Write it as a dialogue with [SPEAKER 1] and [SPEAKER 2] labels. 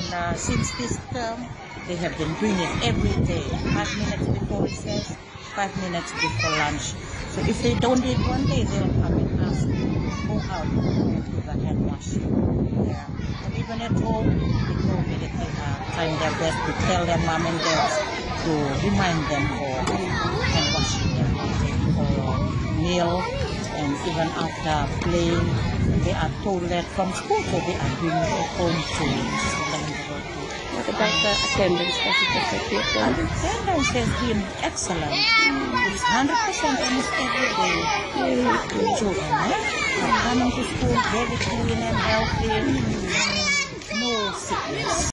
[SPEAKER 1] And since this term, they have been doing it every day, 5 minutes before recess, 5 minutes before lunch. So if they don't do it one day, they'll come and ask, go out and do the hand washing. Yeah. And even at home, they told me that they are trying their best to tell their mom and dad to remind them for hand washing every day for meal, and even after playing, they are told that from school, so they are doing it at home too.
[SPEAKER 2] What about the attendance? Does it affect the attendance?
[SPEAKER 1] Attendance has been excellent. It's 100% almost every day. The children are coming to school very clean and healthy. No sickness.